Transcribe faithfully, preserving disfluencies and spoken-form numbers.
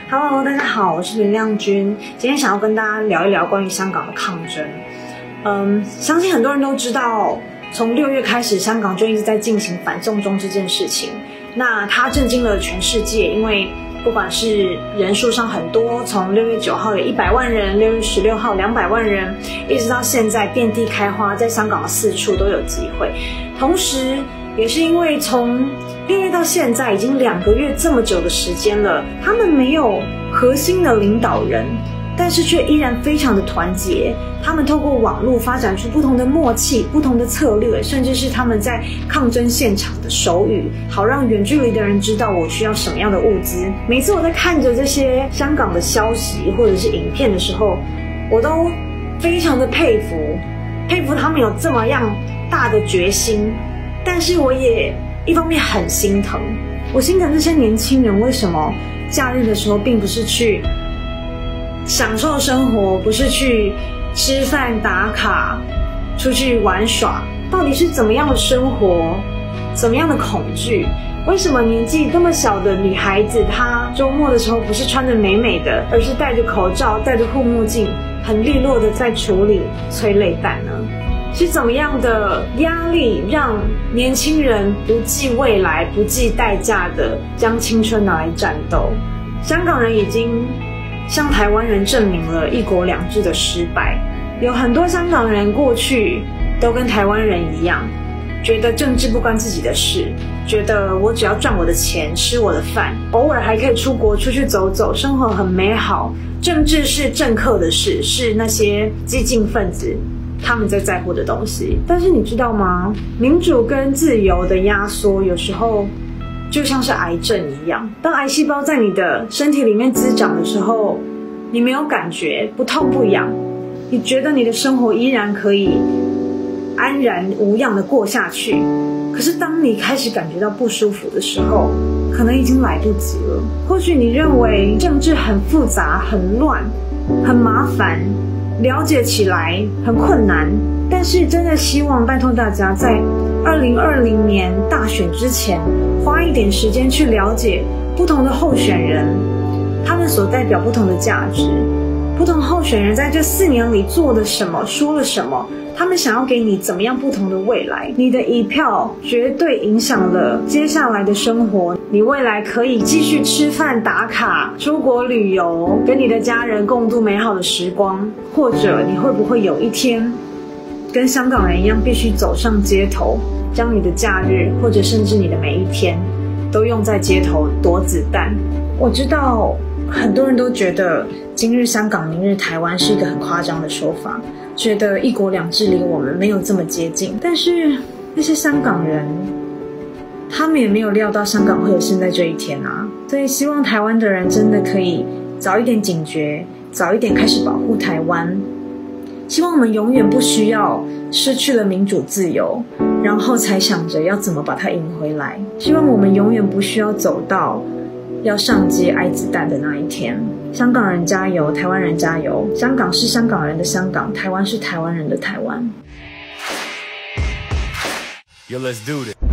Hello， 大家好，我是林亮君。今天想要跟大家聊一聊关于香港的抗争。嗯，相信很多人都知道，从六月开始，香港就一直在进行反送中这件事情。那它震惊了全世界，因为不管是人数上很多，从六月九号有一百万人，六月十六号两百万人，一直到现在遍地开花，在香港的四处都有机会。同时，也是因为从六月到现在已经两个月这么久的时间了，他们没有核心的领导人，但是却依然非常的团结。他们透过网络发展出不同的默契、不同的策略，甚至是他们在抗争现场的手语，好让远距离的人知道我需要什么样的物资。每次我在看着这些香港的消息或者是影片的时候，我都非常的佩服，佩服他们有这么样大的决心。但是我也一方面很心疼，我心疼这些年轻人为什么假日的时候并不是去享受生活，不是去吃饭打卡出去玩耍，到底是怎么样的生活，怎么样的恐惧？为什么年纪这么小的女孩子她周末的时候不是穿得美美的，而是戴着口罩戴着护目镜，很利落的在处理催泪弹呢？是怎么样的压力让年轻人不计未来不计代价的将青春拿来战斗？香港人已经向台湾人证明了一国两制的失败。有很多香港人过去都跟台湾人一样，觉得政治不关自己的事，觉得我只要赚我的钱吃我的饭，偶尔还可以出国出去走走，生活很美好。政治是政客的事，是那些激进分子他们在在乎的东西。但是你知道吗？民主跟自由的压缩有时候就像是癌症一样，当癌细胞在你的身体里面滋长的时候，你没有感觉，不痛不痒，你觉得你的生活依然可以安然无恙的过下去。可是当你开始感觉到不舒服的时候，可能已经来不及了。或许你认为政治很复杂很乱很麻烦，了解起来很困难，但是真的希望拜托大家在二零二零年大选之前花一点时间去了解不同的候选人，他们所代表不同的价值，不同候选人在这四年里做了什么，说了什么，他们想要给你怎么样不同的未来。你的一票绝对影响了接下来的生活，你未来可以继续吃饭打卡出国旅游，跟你的家人共度美好的时光，或者你会不会有一天跟香港人一样必须走上街头，将你的假日或者甚至你的每一天都用在街头躲子弹。我知道很多人都觉得今日香港明日台湾是一个很夸张的说法，觉得一国两制离我们没有这么接近。但是那些香港人他们也没有料到香港会有现在这一天啊。所以希望台湾的人真的可以早一点警觉，早一点开始保护台湾。希望我们永远不需要失去了民主自由，然后才想着要怎么把它赢回来。希望我们永远不需要走到要上街挨子弹的那一天。香港人加油，台湾人加油。香港是香港人的香港，台湾是台湾人的台湾。 Yo, let's do this.